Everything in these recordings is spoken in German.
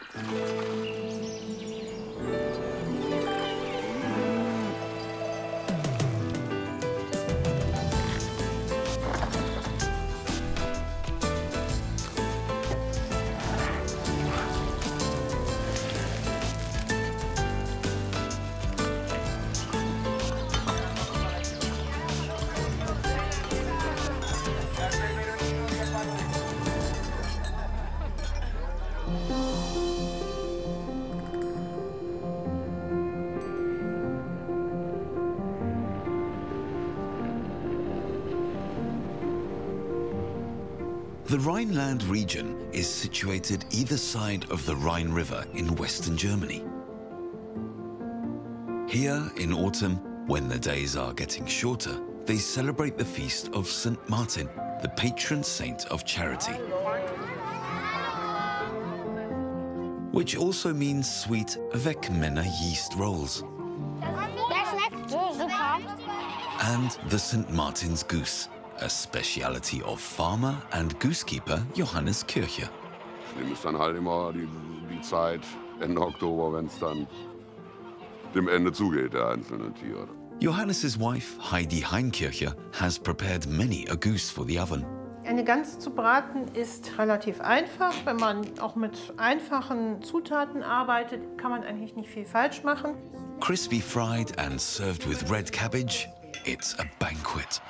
The Rhineland region is situated either side of the Rhine River in western Germany. Here in autumn, when the days are getting shorter, they celebrate the feast of St. Martin, the patron saint of charity. Which also means sweet Wegmänner yeast rolls. And the St. Martin's goose, a speciality of farmer and goosekeeper Johannes Kirche. Dem ist dann halt immer die Zeit, Ende Oktober, wenn es dann dem Ende zugeht, der einzelnen Tiere. Johannes's wife, Heidi Heinkirche, has prepared many a goose for the oven. Eine Gans zu braten ist relativ einfach. Wenn man auch mit einfachen Zutaten arbeitet, kann man eigentlich nicht viel falsch machen. Crispy fried and served with red cabbage, it's a banquet.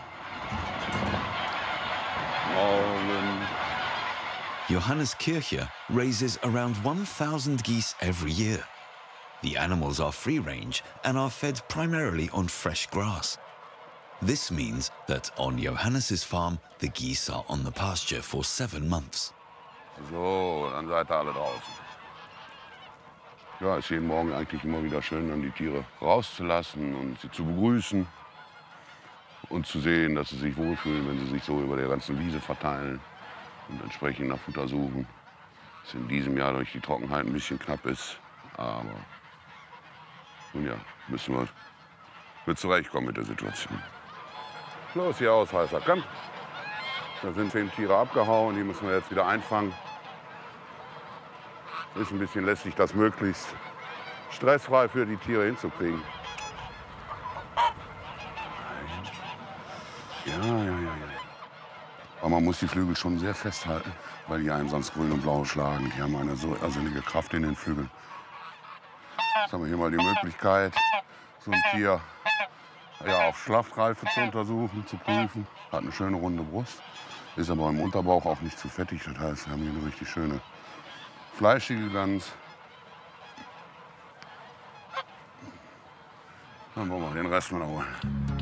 Johannes Kirche raises around 1,000 geese every year. The animals are free-range and are fed primarily on fresh grass. This means that on Johannes's farm, the geese are on the pasture for 7 months. So, dann seid ihr alle draußen. Ja, ist jeden Morgen eigentlich immer wieder schön, dann die Tiere rauszulassen und sie zu begrüßen und zu sehen, dass sie sich wohlfühlen, wenn sie sich so über der ganzen Wiese verteilen und entsprechend nach Futter suchen. Was in diesem Jahr durch die Trockenheit ein bisschen knapp ist, aber nun ja, müssen wir mit zurechtkommen mit der Situation. Los, hier aus, heißer Kampf. Da sind 10 Tiere abgehauen, die müssen wir jetzt wieder einfangen. Ist ein bisschen lästig, das möglichst stressfrei für die Tiere hinzukriegen. Ja. Aber man muss die Flügel schon sehr festhalten, weil die einen sonst grün und blau schlagen. Die haben eine so irrsinnige Kraft in den Flügeln. Jetzt haben wir hier mal die Möglichkeit, so ein Tier auf Schlachtreife zu untersuchen, zu prüfen. Hat eine schöne runde Brust, ist aber im Unterbauch auch nicht zu fettig. Das heißt, wir haben hier eine richtig schöne fleischige Gans. Dann wollen wir den Rest mal holen.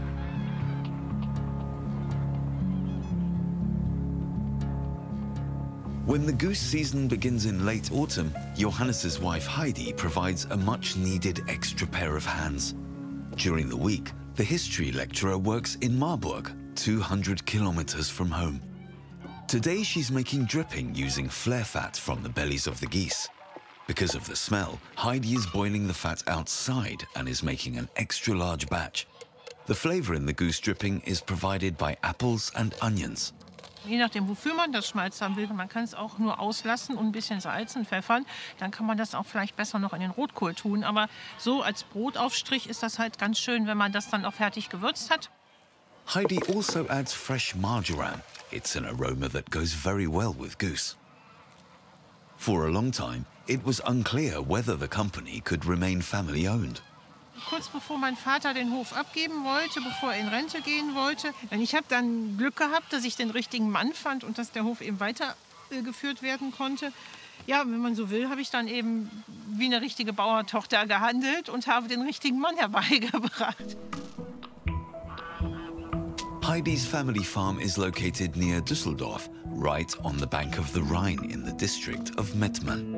When the goose season begins in late autumn, Johannes's wife Heidi provides a much-needed extra pair of hands. During the week, the history lecturer works in Marburg, 200 kilometers from home. Today she's making dripping using flare fat from the bellies of the geese. Because of the smell, Heidi is boiling the fat outside and is making an extra large batch. The flavor in the goose dripping is provided by apples and onions. Je nachdem, wofür man das Schmalz haben will, man kann es auch nur auslassen und ein bisschen salzen, pfeffern. Dann kann man das auch vielleicht besser noch in den Rotkohl tun. Aber so als Brotaufstrich ist das halt ganz schön, wenn man das dann auch fertig gewürzt hat. Heidi also adds fresh marjoram. It's an aroma that goes very well with goose. For a long time, it was unclear whether the company could remain family-owned. Kurz bevor mein Vater den Hof abgeben wollte, bevor er in Rente gehen wollte. Ich habe dann Glück gehabt, dass ich den richtigen Mann fand und dass der Hof eben weitergeführt werden konnte. Ja, wenn man so will, habe ich dann eben wie eine richtige Bauerntochter gehandelt und habe den richtigen Mann herbeigebracht. Heidi's family farm is located near Düsseldorf, right on the bank of the Rhine in the district of Mettmann.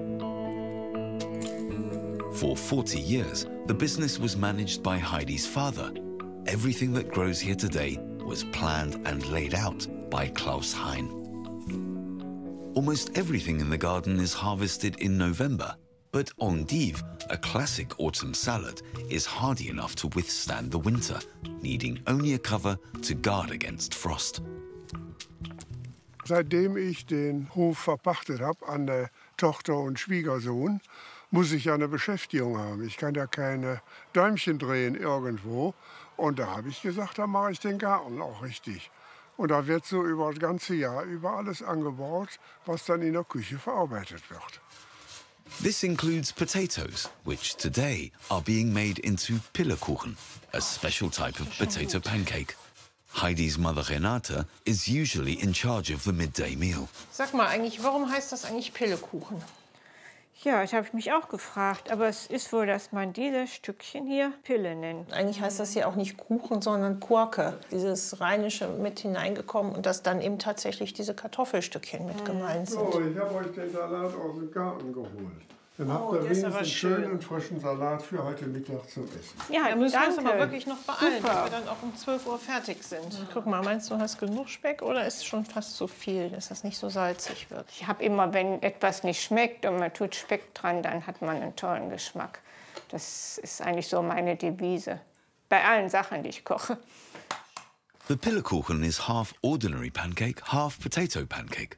For 40 years, the business was managed by Heidi's father. Everything that grows here today was planned and laid out by Klaus Hein. Almost everything in the garden is harvested in November, but endive, a classic autumn salad, is hardy enough to withstand the winter, needing only a cover to guard against frost. Seitdem ich den Hof verpachtet habe an der Tochter und Schwiegersohn, muss ich ja eine Beschäftigung haben. Ich kann ja keine Däumchen drehen irgendwo. Und da habe ich gesagt, da mache ich den Garten auch richtig. Und da wird so über das ganze Jahr über alles angebaut, was dann in der Küche verarbeitet wird. This includes potatoes, which today are being made into Pillekuchen, a special type of potato pancake. Heidi's mother Renate is usually in charge of the midday meal. Sag mal eigentlich, warum heißt das eigentlich Pillekuchen? Ja, das habe ich mich auch gefragt. Aber es ist wohl, dass man dieses Stückchen hier Pille nennt. Eigentlich heißt das hier auch nicht Kuchen, sondern Gurke. Dieses Rheinische mit hineingekommen und dass dann eben tatsächlich diese Kartoffelstückchen mit gemeint sind. So, ich habe euch den Salat aus dem Garten geholt. Dann habt ihr der ist aber wenigstens schön. schönen frischen Salat für heute Mittag zum Essen. Ja, Da müssen wir uns danke. aber wirklich noch beeilen, Super. dass wir dann auch um 12 Uhr fertig sind. Guck mal, meinst du, hast genug Speck oder ist es schon fast zu viel, dass das nicht so salzig wird? Ich habe immer, wenn etwas nicht schmeckt und man tut Speck dran, dann hat man einen tollen Geschmack. Das ist eigentlich so meine Devise. Bei allen Sachen, die ich koche. The Pillekuchen is half ordinary pancake, half potato pancake.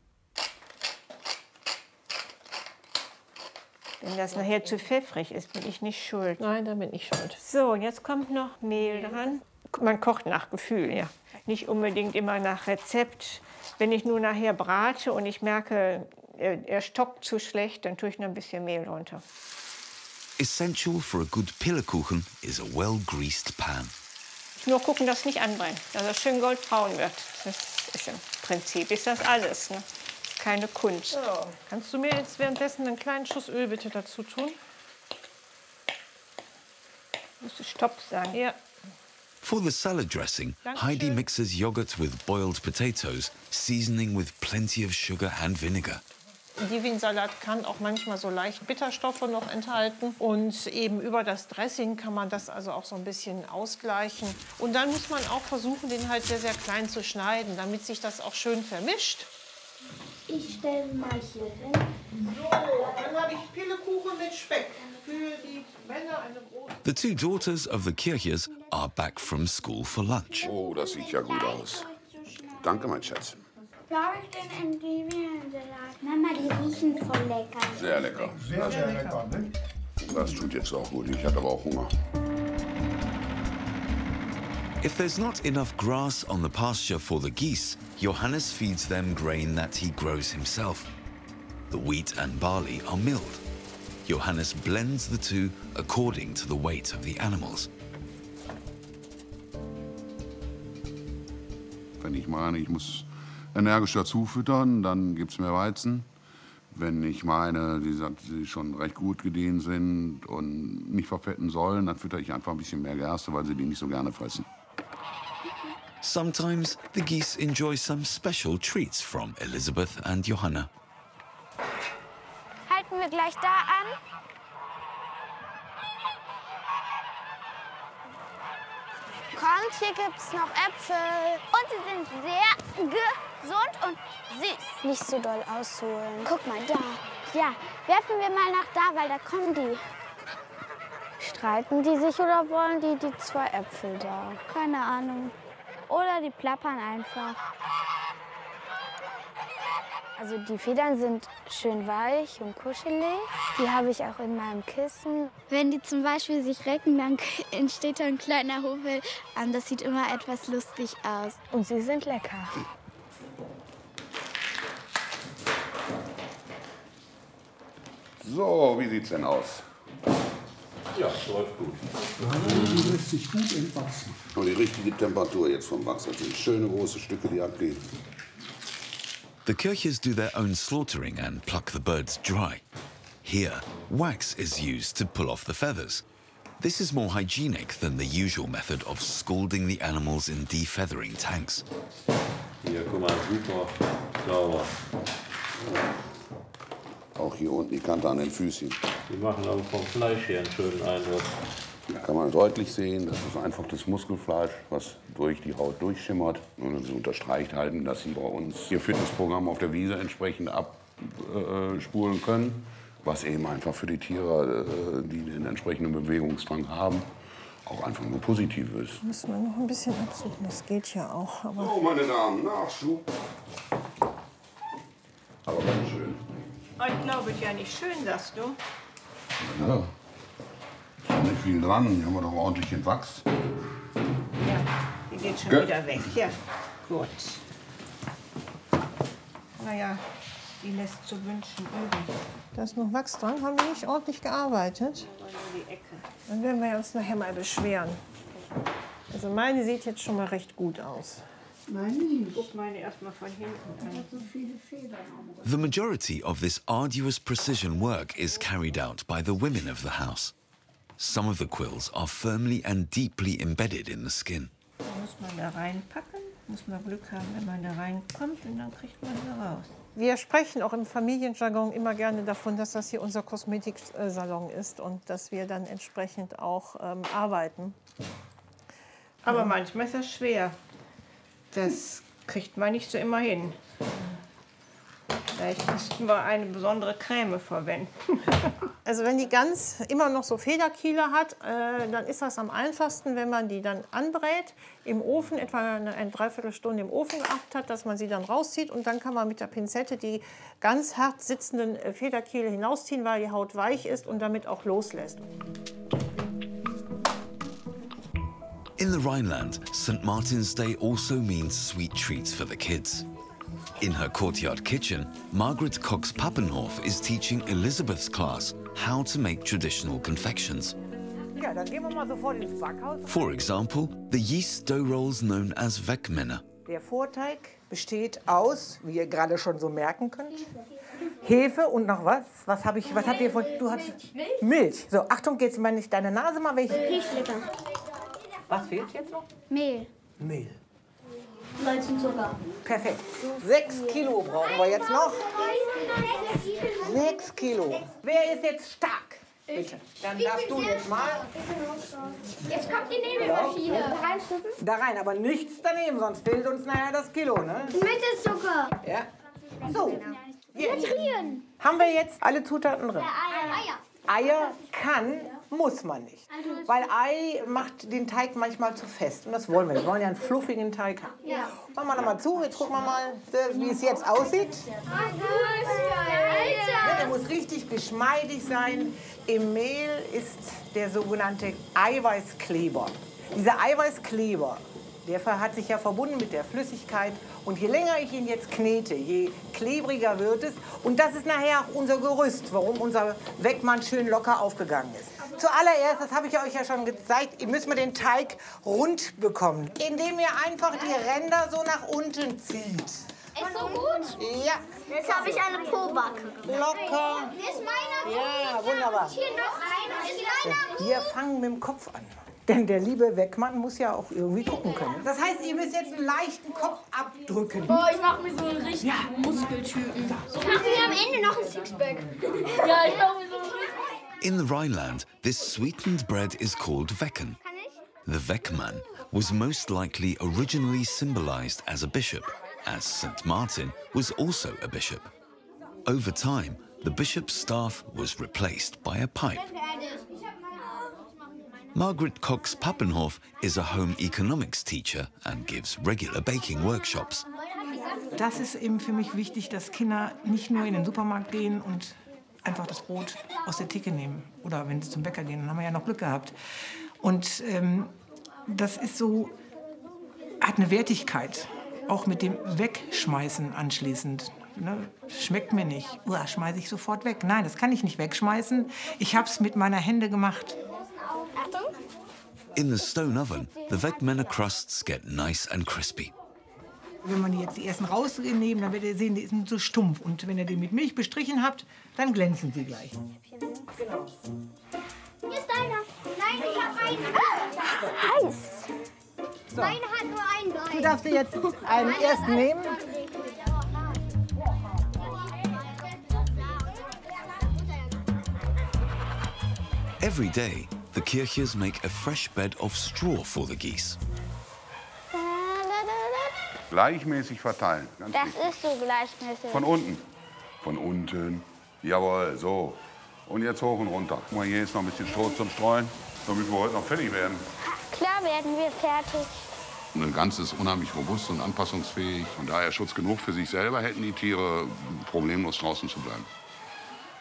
Wenn das nachher zu pfeffrig ist, bin ich nicht schuld. Nein, da bin ich schuld. So, und jetzt kommt noch Mehl dran. Man kocht nach Gefühl, ja. Nicht unbedingt immer nach Rezept. Wenn ich nur nachher brate und ich merke, er stockt zu schlecht, dann tue ich noch ein bisschen Mehl runter. Essential for a good Pillekuchen is a well-greased pan. Nur gucken, dass es nicht anbrennt, dass es schön goldbraun wird. Das ist im Prinzip ist das alles, ne? Keine Kunst. So, kannst du mir jetzt währenddessen einen kleinen Schuss Öl bitte dazu tun? Musst du Stopp sagen. Ja. For the salad dressing, Dankeschön. Heidi mixes yogurt with boiled potatoes, seasoning with plenty of sugar and vinegar. Divinsalat kann auch manchmal so leicht Bitterstoffe noch enthalten. Und eben über das Dressing kann man das also auch so ein bisschen ausgleichen. Und dann muss man auch versuchen, den halt sehr, sehr klein zu schneiden, damit sich das auch schön vermischt. Ich stelle mal hier hin. So, dann habe ich Pillekuchen mit Speck. Für die Männer eine große... The two daughters of the Kirches are back from school for lunch. Oh, das sieht ja gut aus. Danke, mein Schatz. Brauche ich denn Endiviensalat? Mama, die riechen voll lecker. Sehr lecker. Sehr, sehr lecker, ne? Das tut jetzt auch gut. Ich hatte aber auch Hunger. If there's not enough grass on the pasture for the geese, Johannes feeds them grain that he grows himself. The wheat and barley are milled. Johannes blends the two according to the weight of the animals. Wenn ich meine, ich muss energisch dazu füttern, dann gibt es mehr Weizen. Wenn ich meine, die schon recht gut gedient sind und nicht verfetten sollen, dann fütter ich einfach ein bisschen mehr Gerste, weil sie die nicht so gerne fressen. Sometimes the geese enjoy some special treats from Elizabeth and Johanna. Halten wir gleich da an. Kommt, hier gibt's noch Äpfel. Und sie sind sehr gesund und süß. Nicht so doll ausholen. Guck mal, da. Ja, werfen wir mal nach da, weil da kommen die. Streiten die sich oder wollen die zwei Äpfel da? Keine Ahnung. Oder die plappern einfach. Also die Federn sind schön weich und kuschelig. Die habe ich auch in meinem Kissen. Wenn die zum Beispiel sich recken, dann entsteht da ein kleiner Hubbel. Das sieht immer etwas lustig aus. Und sie sind lecker. So, wie sieht's denn aus? Ja, läuft gut. Die lässt sich gut entwachsen. Und die richtige Temperatur jetzt vom Wachs. Das sind schöne große Stücke, die abgehen. The Kirches do their own slaughtering and pluck the birds dry. Here, wax is used to pull off the feathers. This is more hygienic than the usual method of scalding the animals in defeathering tanks. Hier, guck mal, super sauber. Auch hier unten die Kante an den Füßchen. Die machen aber vom Fleisch her einen schönen Eindruck. Da kann man deutlich sehen, das ist einfach das Muskelfleisch, was durch die Haut durchschimmert. Und das unterstreicht halt, dass sie bei uns ihr Fitnessprogramm auf der Wiese entsprechend abspulen können. Was eben einfach für die Tiere, die den entsprechenden Bewegungsdrang haben, auch einfach nur positiv ist. Müssen wir noch ein bisschen absuchen, das geht ja auch. Aber So, meine Damen, Nachschub. Staubet ja nicht schön, sagst du? Ja, ist ja nicht viel dran. Hier haben wir doch ordentlich entwachst. Ja, die geht schon wieder weg. Ja, gut. Naja, die lässt zu wünschen übrig. Da ist noch Wachs dran. Haben wir nicht ordentlich gearbeitet? Die Ecke. Dann werden wir uns nachher mal beschweren. Also meine sieht jetzt schon mal recht gut aus. Guck meine erstmal von hinten an. The majority of this arduous precision work is carried out by the women of the house. Some of the quills are firmly and deeply embedded in the skin. Da muss man da reinpacken, muss man Glück haben, wenn man da reinkommt und dann kriegt man sie raus. Wir sprechen auch im Familienjargon immer gerne davon, dass das hier unser Kosmetiksalon ist und dass wir dann entsprechend auch arbeiten. Aber manchmal ist das schwer. Das kriegt man nicht so immer hin. Vielleicht müssten wir eine besondere Creme verwenden. Also wenn die Gans immer noch so Federkiele hat, dann ist das am einfachsten, wenn man die dann anbrät, im Ofen, etwa eine Dreiviertelstunde im Ofen gehabt hat, dass man sie dann rauszieht und dann kann man mit der Pinzette die ganz hart sitzenden Federkiele hinausziehen, weil die Haut weich ist und damit auch loslässt. In the Rhineland, St. Martin's Day also means sweet treats for the kids. In her courtyard kitchen, Margaret Cox-Pappenhof is teaching Elizabeth's class how to make traditional confections. Ja, dann gehen wir mal sofort ins Backhaus. For example, the yeast dough rolls known as Weckmänner. Der Vorteig besteht aus, wie ihr gerade schon so merken könnt, Hefe und noch was? Was habt ihr von? Du hast Milch. So, Achtung, jetzt meine ich deine Nase mal welche. Riechlecker. Was fehlt jetzt noch? Mehl. Mehl. Salz und Zucker. Perfekt. 6 Kilo brauchen wir jetzt noch. 6 Kilo. Wer ist jetzt stark? Bitte. Dann darfst du jetzt mal. Jetzt kommt die Nebelmaschine. Reinschütten? Da rein, aber nichts daneben, sonst fehlt uns nachher das Kilo, ne? Mit dem Zucker. Ja. So. Zitrieren. Haben wir jetzt alle Zutaten drin? Eier. Eier muss man nicht. Weil Ei macht den Teig manchmal zu fest. Und das wollen wir. Wir wollen ja einen fluffigen Teig haben. Ja. Machen wir noch mal zu. Jetzt gucken wir mal, wie es jetzt aussieht. Der muss richtig geschmeidig sein. Im Mehl ist der sogenannte Eiweißkleber. Dieser Eiweißkleber, der hat sich ja verbunden mit der Flüssigkeit. Und je länger ich ihn jetzt knete, je klebriger wird es. Und das ist nachher auch unser Gerüst, warum unser Weckmann schön locker aufgegangen ist. Zuallererst, das habe ich euch ja schon gezeigt, müssen wir den Teig rund bekommen. Indem ihr einfach die Ränder so nach unten zieht. Ist so gut? Ja. Jetzt habe ich eine Pobacke. Locker. Ist meiner? Ja, wunderbar. Hier noch einer. Ist meiner? Wir fangen mit dem Kopf an. Denn der liebe Weckmann muss ja auch irgendwie gucken können. Das heißt, ihr müsst jetzt einen leichten Kopf abdrücken. Oh, ich mache mir so einen richtigen Muskeltypen. Ich mache mir am Ende noch ein Sixpack. Ja, ich mache mir so einen richtigen. In the Rhineland, this sweetened bread is called Wecken. The Weckmann was most likely originally symbolized as a bishop, as St. Martin was also a bishop. Over time, the bishop's staff was replaced by a pipe. Margaret Cox-Pappenhof is a home economics teacher and gives regular baking workshops. Das ist eben für mich wichtig, dass Kinder nicht nur in den Supermarkt gehen und einfach das Brot aus der Theke nehmen. Oder wenn sie zum Bäcker gehen, dann haben wir ja noch Glück gehabt. Und das ist so, hat eine Wertigkeit, auch mit dem Wegschmeißen anschließend. Ne? Schmeckt mir nicht, schmeiße ich sofort weg. Nein, das kann ich nicht wegschmeißen. Ich habe es mit meiner Hände gemacht. In the stone oven, the Weckmänner crusts get nice and crispy. Wenn man jetzt die ersten rausnehmen, dann werdet ihr sehen, die sind so stumpf. Und wenn ihr die mit Milch bestrichen habt, dann glänzen sie gleich. Genau. Hier ist einer. Nein, ich habe einen. Heiß. So. Meine hat nur ein Bein. Du darfst dir jetzt einen ersten nehmen. Every day, the Kirches make a fresh bed of straw for the geese. Gleichmäßig verteilen. Ganz Das wichtig. ist so gleichmäßig. Von unten. Von unten. Jawohl, so. Und jetzt hoch und runter. Guck mal, hier ist noch ein bisschen Stroh zum Streuen, damit wir heute noch fertig werden. Klar werden wir fertig. Eine Gans ist unheimlich robust und anpassungsfähig. Von daher Schutz genug für sich selber, hätten die Tiere problemlos draußen zu bleiben.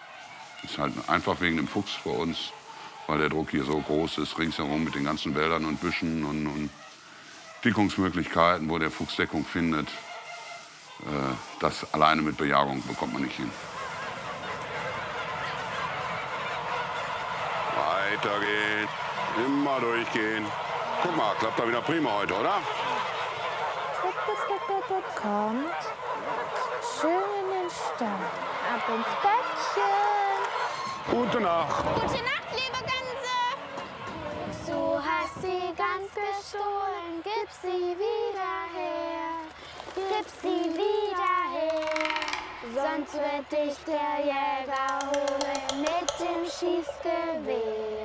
Ist halt einfach wegen dem Fuchs bei uns, weil der Druck hier so groß ist, ringsherum mit den ganzen Wäldern und Büschen und Dickungsmöglichkeiten, wo der Fuchs Deckung findet. Das alleine mit Bejagung bekommt man nicht hin. Weitergehen, immer durchgehen. Guck mal, klappt da wieder prima heute, oder? Kommt schön in den Stall. Ab ins Bettchen. Gute Nacht. Gute Nacht, liebe Gänse. Du hast sie ganz gestohlen. Gib sie wieder her. Gib sie wieder her. Sonst wird dich der Jäger holen mit dem Schießgewehr.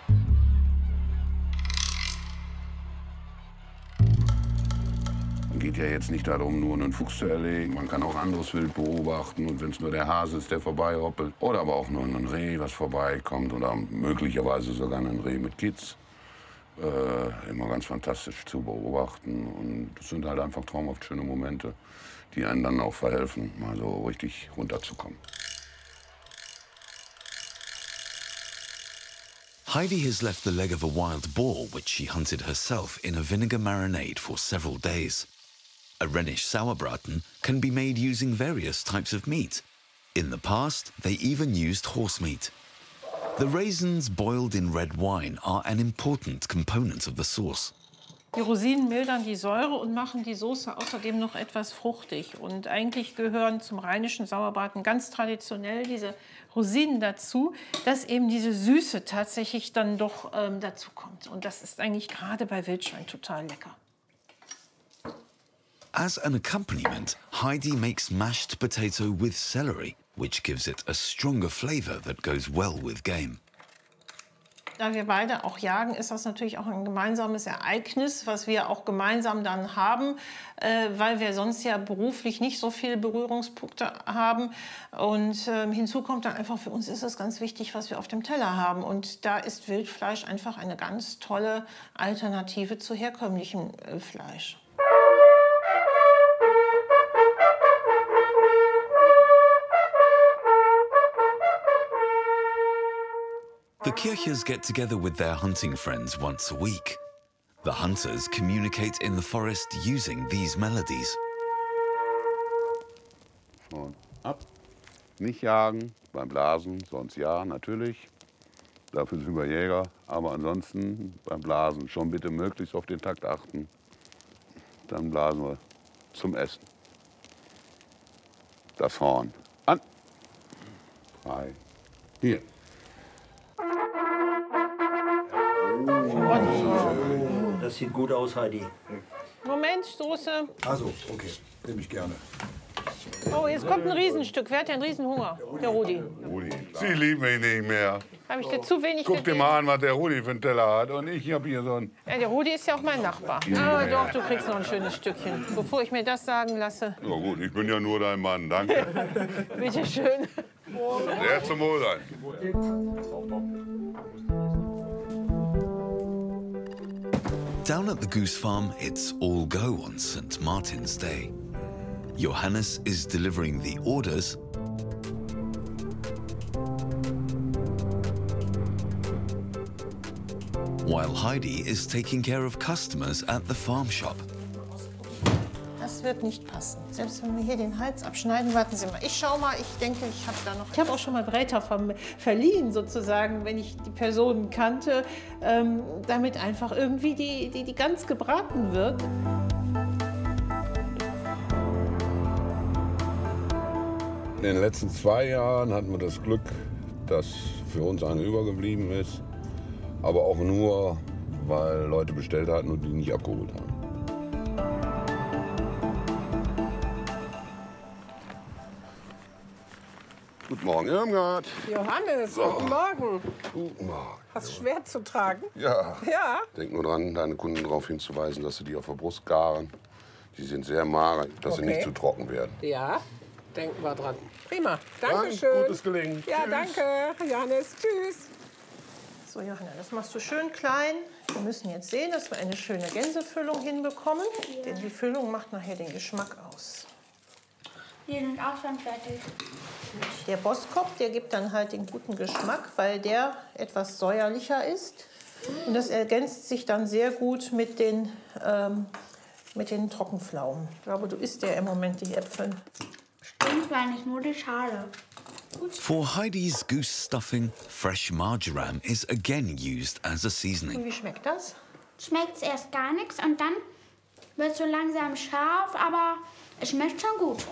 Es geht ja jetzt nicht darum, nur einen Fuchs zu erlegen. Man kann auch anderes Wild beobachten. Und wenn es nur der Hase ist, der vorbeihoppelt. Oder aber auch nur ein Reh, was vorbeikommt. Oder möglicherweise sogar ein Reh mit Kids. Immer ganz fantastisch zu beobachten. Und das sind halt einfach traumhaft schöne Momente, die einem dann auch verhelfen, mal so richtig runterzukommen. Heidi has left the leg of a wild boar, which she hunted herself, in a vinegar marinade for several days. A Rhenish Sauerbraten can be made using various types of meat. In the past, they even used horse meat. The raisins boiled in red wine are an important component of the sauce. Die Rosinen mildern die Säure und machen die Soße außerdem noch etwas fruchtig. Und eigentlich gehören zum rheinischen Sauerbraten ganz traditionell diese Rosinen dazu, dass eben diese Süße tatsächlich dann doch dazu kommt. Und das ist eigentlich gerade bei Wildschwein total lecker. As an accompaniment, Heidi makes mashed potato with celery, which gives it a stronger flavor that goes well with game. Da wir beide auch jagen, ist das natürlich auch ein gemeinsames Ereignis, was wir auch gemeinsam dann haben, weil wir sonst ja beruflich nicht so viele Berührungspunkte haben. Und hinzu kommt dann einfach, für uns ist es ganz wichtig, was wir auf dem Teller haben. Und da ist Wildfleisch einfach eine ganz tolle Alternative zu herkömmlichem Fleisch. The Kirchers get together with their hunting friends once a week. The hunters communicate in the forest using these melodies. Und ab. Nicht jagen, beim Blasen, sonst ja, natürlich. Dafür sind wir Jäger. Aber ansonsten beim Blasen schon bitte möglichst auf den Takt achten. Dann blasen wir zum Essen. Das Horn. An. 3. Hier. Das sieht gut aus, Heidi. Moment, Soße. Also, okay, nehme ich gerne. Oh, jetzt kommt ein Riesenstück. Wer hat denn Riesenhunger? Der Rudi. Rudi. Sie lieben mich nicht mehr. Habe ich dir zu wenig Guck dir mal an, was der Rudi für einen Teller hat. Und ich habe hier so einen. Ja, der Rudi ist ja auch mein Nachbar. Aber doch, du kriegst noch ein schönes Stückchen. Bevor ich mir das sagen lasse. Ja gut, ich bin ja nur dein Mann, danke. Bitte schön. Sehr zum Wohl sein. Down at the goose farm, it's all go on St. Martin's Day. Johannes is delivering the orders, while Heidi is taking care of customers at the farm shop. Das wird nicht passen. Selbst wenn wir hier den Hals abschneiden, warten Sie mal. Ich schau mal, ich denke, ich habe da noch... Ich habe auch schon mal Bräter verliehen, sozusagen, wenn ich die Personen kannte, damit einfach irgendwie die Gans gebraten wird. In den letzten 2 Jahren hatten wir das Glück, dass für uns eine übergeblieben ist. Aber auch nur, weil Leute bestellt hatten und die nicht abgeholt haben. Guten Morgen, Irmgard. Johannes, So. guten Morgen. Guten Morgen. Hast du schwer zu tragen? Ja. Ja. Denk nur dran, deine Kunden darauf hinzuweisen, dass sie die auf der Brust garen. Die sind sehr mager, dass sie Okay. nicht zu trocken werden. Ja, denken wir dran. Prima, Dankeschön. Gutes Gelingen. Ja, Tschüss. danke, Johannes. Tschüss. So, Johanna, das machst du schön klein. Wir müssen jetzt sehen, dass wir eine schöne Gänsefüllung hinbekommen. Denn die Füllung macht nachher den Geschmack aus. Die sind auch schon fertig. Der Boskop, der gibt dann halt den guten Geschmack, weil der etwas säuerlicher ist. Und das ergänzt sich dann sehr gut mit den Trockenpflaumen. Ich glaube, du isst ja im Moment die Äpfel. Stimmt, weil nicht nur die Schale. For Heidi's goose stuffing, fresh marjoram is again used as a seasoning. Und wie schmeckt das? Schmeckt es erst gar nichts und dann wird es so langsam scharf, aber es schmeckt schon gut.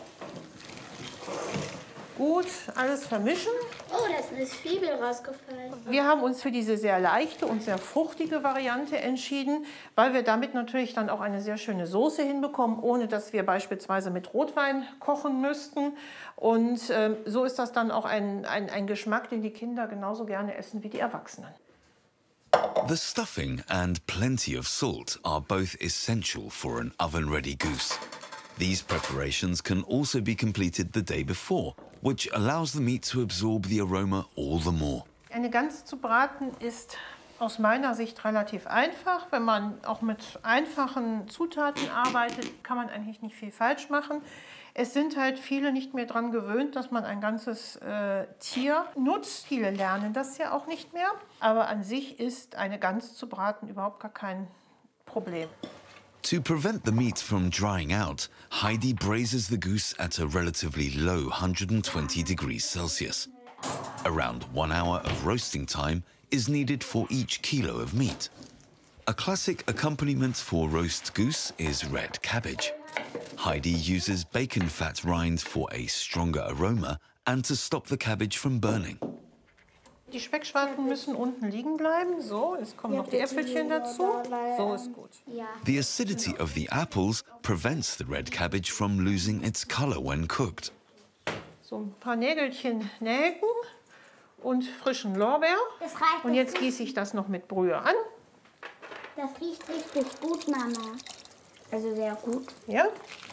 Gut, alles vermischen. Oh, da ist eine Zwiebel rausgefallen. Wir haben uns für diese sehr leichte und sehr fruchtige Variante entschieden, weil wir damit natürlich dann auch eine sehr schöne Soße hinbekommen, ohne dass wir beispielsweise mit Rotwein kochen müssten. Und so ist das dann auch ein Geschmack, den die Kinder genauso gerne essen wie die Erwachsenen. The stuffing and plenty of salt are both essential for an oven-ready goose. These preparations can also be completed the day before, which allows the meat to absorb the aroma all the more. Eine Gans zu braten ist aus meiner Sicht relativ einfach. Wenn man auch mit einfachen Zutaten arbeitet, kann man eigentlich nicht viel falsch machen. Es sind halt viele nicht mehr daran gewöhnt, dass man ein ganzes Tier nutzt. Viele lernen das ja auch nicht mehr. Aber an sich ist eine Gans zu braten überhaupt gar kein Problem. To prevent the meat from drying out, Heidi braises the goose at a relatively low 120 degrees Celsius. Around 1 hour of roasting time is needed for each kilo of meat. A classic accompaniment for roast goose is red cabbage. Heidi uses bacon fat rind for a stronger aroma and to stop the cabbage from burning. Die Speckschwarten müssen unten liegen bleiben. So, jetzt kommen noch die Äpfelchen dazu. So ist gut. The acidity of the apples prevents the red cabbage from losing its color when cooked. So ein paar Nägelchen Nelken und frischen Lorbeer. Und jetzt gieße ich das noch mit Brühe an. Das riecht richtig gut, Mama. Also sehr gut. Ja?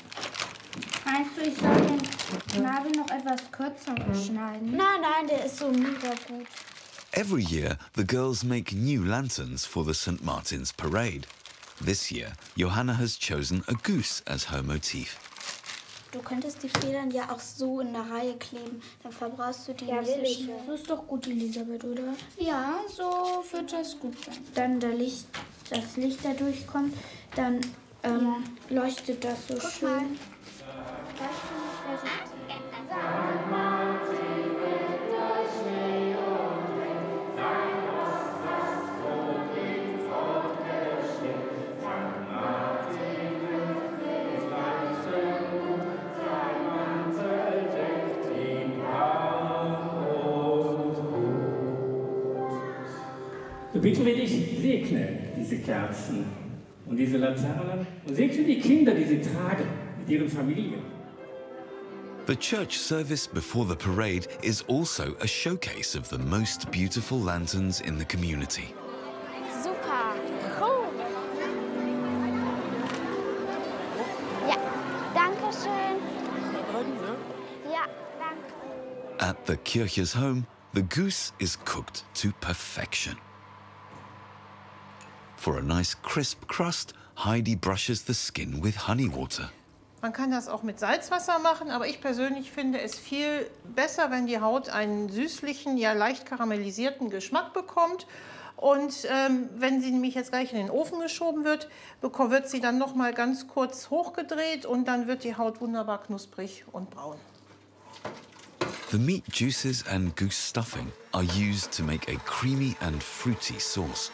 Meinst du, ich soll den Schnabel noch etwas kürzer schneiden? Nein, der ist so mega gut. Every year, the girls make new lanterns for the St. Martin's Parade. This year, Johanna has chosen a goose as her motif. Du könntest die Federn ja auch so in der Reihe kleben. Dann verbrauchst du die nicht so schnell. Das ist doch gut, Elisabeth, oder? Ja, so wird das gut sein. Dann das Licht da durchkommt, dann leuchtet das so schön. So bitten wir dich, segne diese Kerzen und diese Laternen und segne die Kinder, die sie tragen, mit ihren Familien. The church service before the parade is also a showcase of the most beautiful lanterns in the community. Super. Cool. Ja, danke schön. Ja, danke. At the Kirche's home, the goose is cooked to perfection. For a nice crisp crust, Heidi brushes the skin with honey water. Man kann das auch mit Salzwasser machen, aber ich persönlich finde es viel besser, wenn die Haut einen süßlichen, ja leicht karamellisierten Geschmack bekommt. Und wenn sie nämlich jetzt gleich in den Ofen geschoben wird, wird sie dann noch mal ganz kurz hochgedreht und dann wird die Haut wunderbar knusprig und braun. The meat juices and goose stuffing are used to make a creamy and fruity sauce.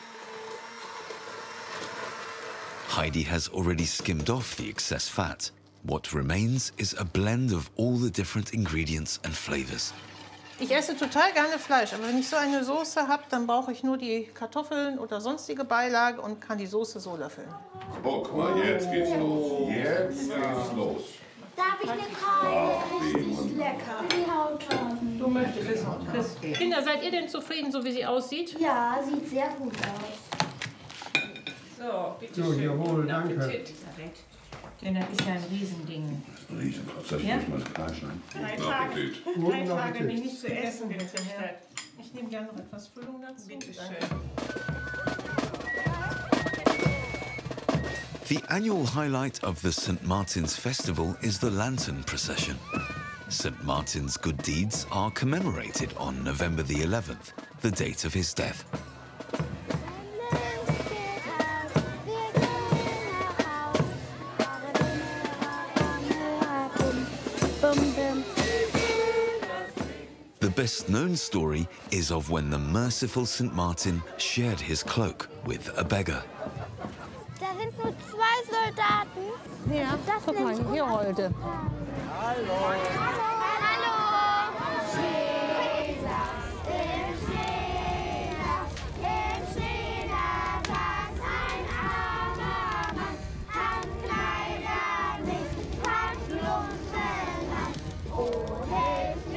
Heidi has already skimmed off the excess fat. What remains is a blend of all the different ingredients and flavors. Ich esse total gerne Fleisch, aber wenn ich so eine Soße habe, dann brauche ich nur die Kartoffeln oder sonstige Beilage und kann die Soße so löffeln. Oh, guck mal, jetzt geht's los. Jetzt geht's los. Darf ich eine Keule? Richtig lecker. Die Haut haben. Du möchtest es auch. Kinder, seid ihr denn zufrieden, so wie sie aussieht? Ja, sieht sehr gut aus. So, bitte So, schön. jawohl, Guten danke. Appetit. Denn das ist ja ein Riesending. Riesenkrass, das Ja? muss man klein schneiden. Drei Guten Tage Appetit. nicht zu essen, bitte. Ich nehme gerne noch etwas Füllung dazu. Bitte schön. The annual highlight of the St. Martin's Festival is the lantern procession. St. Martin's good deeds are commemorated on November the 11th, the date of his death. The best-known story is of when the merciful St. Martin shared his cloak with a beggar. Da sind nur 2 Soldaten. Ja, Das guck mal, nimmt hier uns heute. Hallo. Oh, hilf